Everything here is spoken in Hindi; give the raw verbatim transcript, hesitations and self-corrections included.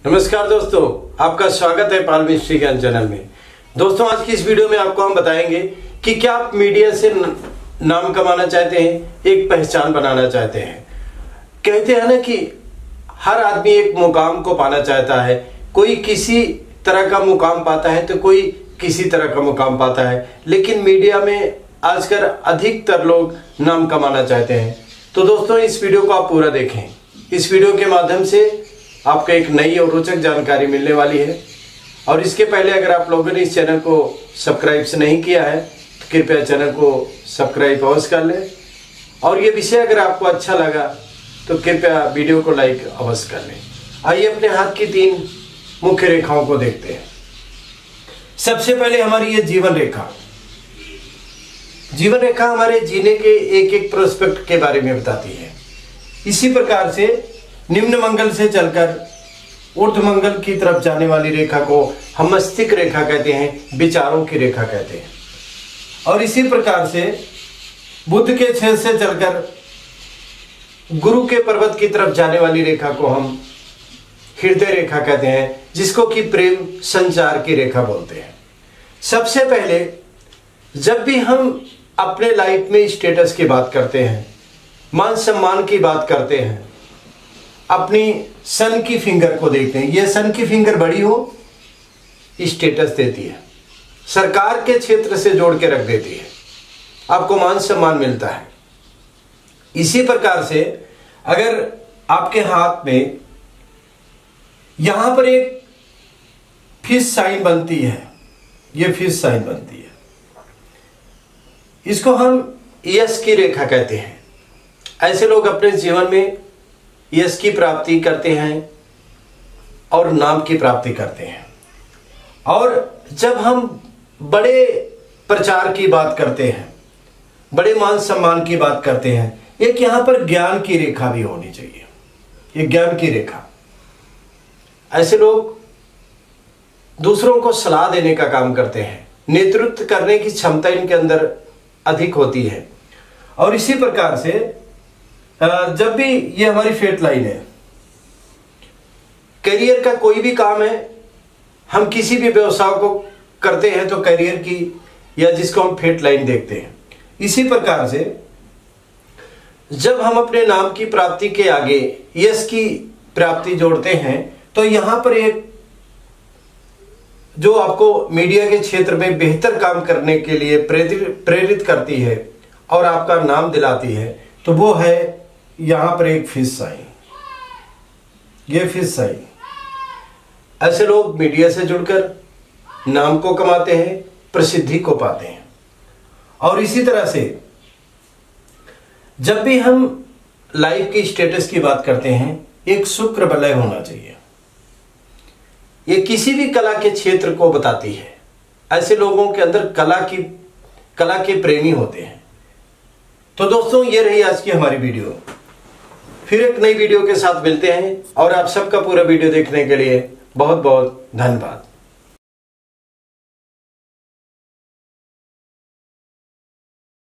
नमस्कार दोस्तों, आपका स्वागत है पाल मिस्ट्री ज्ञान चैनल में। दोस्तों, आज की इस वीडियो में आपको हम बताएंगे कि क्या आप मीडिया से नाम कमाना चाहते हैं, एक पहचान बनाना चाहते हैं। कहते हैं ना कि हर आदमी एक मुकाम को पाना चाहता है। कोई किसी तरह का मुकाम पाता है तो कोई किसी तरह का मुकाम पाता है, लेकिन मीडिया में आजकल अधिकतर लोग नाम कमाना चाहते हैं। तो दोस्तों, इस वीडियो को आप पूरा देखें। इस वीडियो के माध्यम से आपको एक नई और रोचक जानकारी मिलने वाली है। और इसके पहले अगर आप लोगों ने इस चैनल को सब्सक्राइब से नहीं किया है तो कृपया चैनल को सब्सक्राइब अवश्य कर लें। और ये विषय अगर आपको अच्छा लगा तो कृपया वीडियो को लाइक अवश्य कर लें। आइए अपने हाथ की तीन मुख्य रेखाओं को देखते हैं। सबसे पहले हमारी ये जीवन रेखा। जीवन रेखा हमारे जीने के एक एक प्रोस्पेक्ट के बारे में बताती है। इसी प्रकार से निम्न मंगल से चलकर ऊर्ध्व मंगल की तरफ जाने वाली रेखा को हम मस्तिष्क रेखा कहते हैं, विचारों की रेखा कहते हैं। और इसी प्रकार से बुध के छेद से चलकर गुरु के पर्वत की तरफ जाने वाली रेखा को हम हृदय रेखा कहते हैं, जिसको कि प्रेम संचार की रेखा बोलते हैं। सबसे पहले जब भी हम अपने लाइफ में स्टेटस की बात करते हैं, मान सम्मान की बात करते हैं, अपनी सन की फिंगर को देखते हैं। ये सन की फिंगर बड़ी हो स्टेटस देती है, सरकार के क्षेत्र से जोड़ के रख देती है, आपको मान सम्मान मिलता है। इसी प्रकार से अगर आपके हाथ में यहां पर एक फिश साइन बनती है, ये फिश साइन बनती है, इसको हम यश की रेखा कहते हैं। ऐसे लोग अपने जीवन में यश की प्राप्ति करते हैं और नाम की प्राप्ति करते हैं। और जब हम बड़े प्रचार की बात करते हैं, बड़े मान सम्मान की बात करते हैं, एक यहां पर ज्ञान की रेखा भी होनी चाहिए, ये ज्ञान की रेखा। ऐसे लोग दूसरों को सलाह देने का काम करते हैं, नेतृत्व करने की क्षमता इनके अंदर अधिक होती है। और इसी प्रकार से जब भी ये हमारी फेट लाइन है, करियर का कोई भी काम है, हम किसी भी व्यवसाय को करते हैं तो करियर की या जिसको हम फेट लाइन देखते हैं। इसी प्रकार से जब हम अपने नाम की प्राप्ति के आगे यश की प्राप्ति जोड़ते हैं तो यहां पर एक जो आपको मीडिया के क्षेत्र में बेहतर काम करने के लिए प्रेरित प्रेरित करती है और आपका नाम दिलाती है, तो वो है यहां पर एक फिश साइन, ये फिश साइन। ऐसे लोग मीडिया से जुड़कर नाम को कमाते हैं, प्रसिद्धि को पाते हैं। और इसी तरह से जब भी हम लाइफ की स्टेटस की बात करते हैं, एक शुक्र वलय होना चाहिए। ये किसी भी कला के क्षेत्र को बताती है। ऐसे लोगों के अंदर कला की कला के प्रेमी होते हैं। तो दोस्तों, ये रही आज की हमारी वीडियो। फिर एक नई वीडियो के साथ मिलते हैं और आप सबका पूरा वीडियो देखने के लिए बहुत बहुत धन्यवाद।